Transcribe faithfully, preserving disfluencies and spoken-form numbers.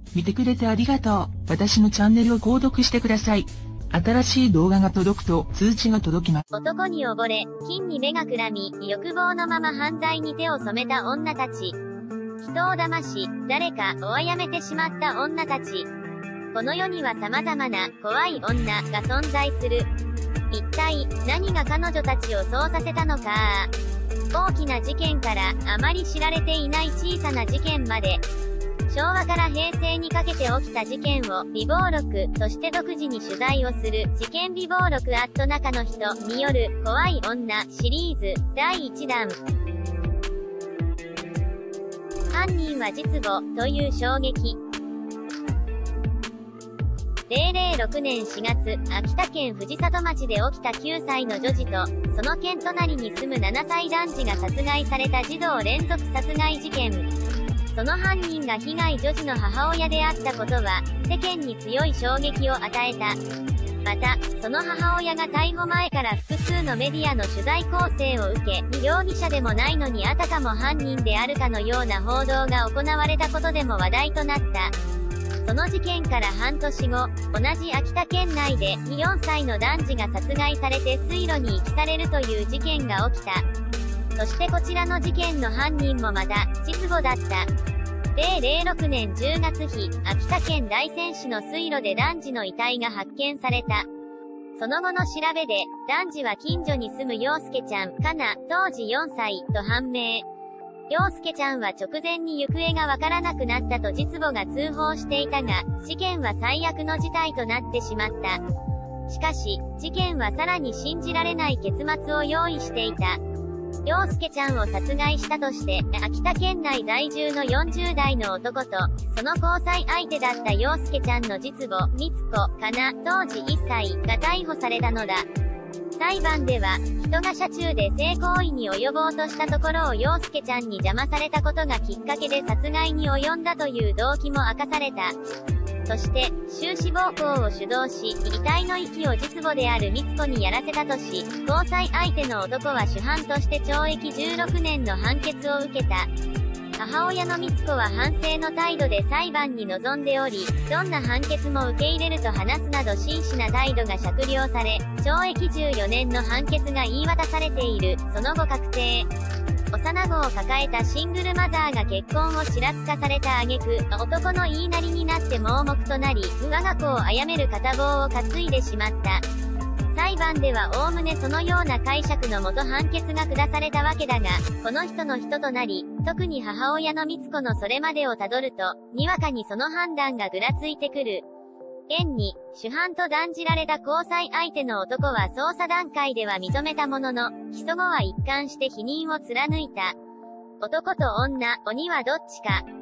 見てくれてありがとう。私のチャンネルを購読してください。新しい動画が届くと通知が届きます。 男に溺れ、金に目がくらみ、欲望のまま犯罪に手を染めた女たち。人を騙し、誰かを殺めてしまった女たち。この世には様々な怖い女が存在する。一体、何が彼女たちをそうさせたのか。大きな事件からあまり知られていない小さな事件まで。昭和から平成にかけて起きた事件を備忘録として独自に取材をする事件備忘録アット中の人による怖い女シリーズだいいちだん。犯人は実母という衝撃。せんろくねんしがつ、秋田県藤里町で起きたきゅうさいの女児と、その県隣に住むななさい男児が殺害された児童連続殺害事件。その犯人が被害女児の母親であったことは、世間に強い衝撃を与えた。また、その母親が逮捕前から複数のメディアの取材構成を受け、容疑者でもないのにあたかも犯人であるかのような報道が行われたことでも話題となった。その事件から半年後、同じ秋田県内でよんさいの男児が殺害されて水路に遺棄されるという事件が起きた。そしてこちらの事件の犯人もまた、実母だった。せんろくねんじゅうがつ日、秋田県大仙市の水路で男児の遺体が発見された。その後の調べで、男児は近所に住む陽介ちゃん、かな、当時よんさい、と判明。陽介ちゃんは直前に行方がわからなくなったと実母が通報していたが、事件は最悪の事態となってしまった。しかし、事件はさらに信じられない結末を用意していた。陽介ちゃんを殺害したとして、秋田県内在住のよんじゅうだいの男と、その交際相手だった陽介ちゃんの実母、みつこ、かな、当時いっさい、が逮捕されたのだ。裁判では、人が車中で性行為に及ぼうとしたところを陽介ちゃんに邪魔されたことがきっかけで殺害に及んだという動機も明かされた。そして、終始暴行を主導し、遺体の遺棄を実母であるみつこにやらせたとし、交際相手の男は主犯として懲役じゅうろくねんの判決を受けた。母親のみつこは反省の態度で裁判に臨んでおり、どんな判決も受け入れると話すなど真摯な態度が酌量され、懲役じゅうよねんの判決が言い渡されている。その後確定。幼子を抱えたシングルマザーが結婚をちらつかされた挙句、男の言いなりになって盲目となり、我が子を殺める片棒を担いでしまった。裁判ではおおむねそのような解釈のもと判決が下されたわけだが、この人の人となり、特に母親のみつこのそれまでをたどると、にわかにその判断がぐらついてくる。現に、主犯と断じられた交際相手の男は捜査段階では認めたものの、起訴後は一貫して否認を貫いた。男と女、鬼はどっちか。